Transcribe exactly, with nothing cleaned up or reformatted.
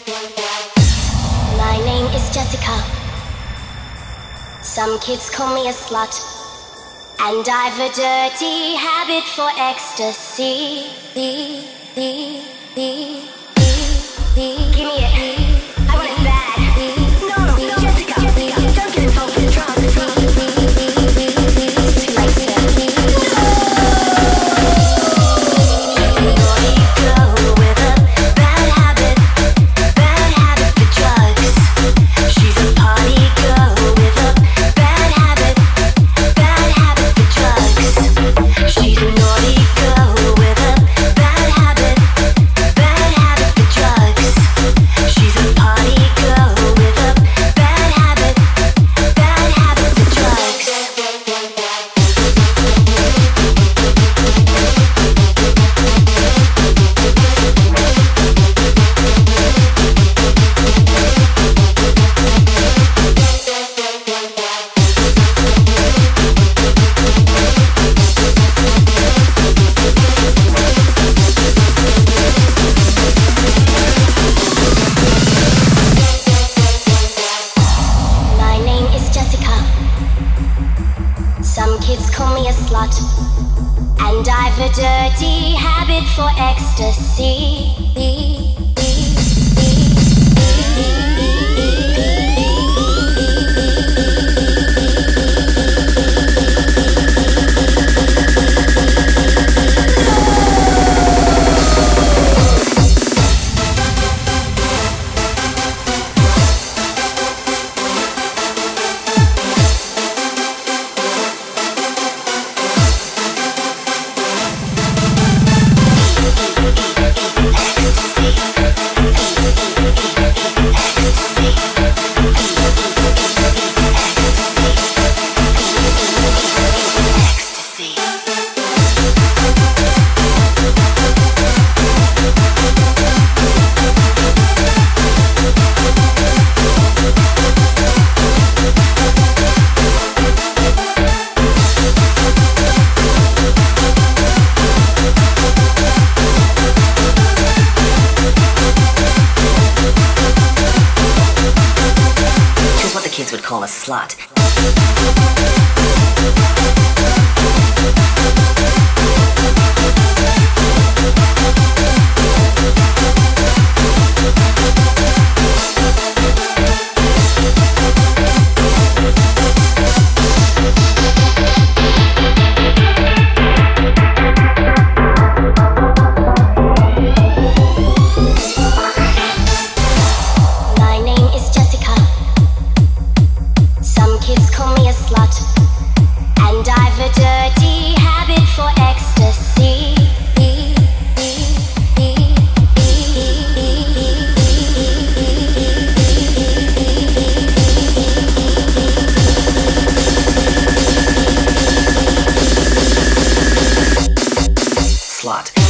My name is Jessica. Some kids call me a slut, and I've a dirty habit for ecstasy. Give me it. I want it bad. No, no, no. Jessica, Jessica, don't get involved with drugs. It's too late, sir. She's a naughty girl with a bad habit, bad habit for drugs. She's a party girl with a bad habit, bad habit for drugs. She's a naughty girl with a bad habit, bad habit for drugs. She's a party girl with a bad habit, bad habit for drugs. My name is Jessica. Some kids call me a slut, and I've a dirty habit for ecstasy. She's what the kids would call a slut. My name is Jessica. Some kids call me a slut, and I've a dirty habit for ecstasy. Slut.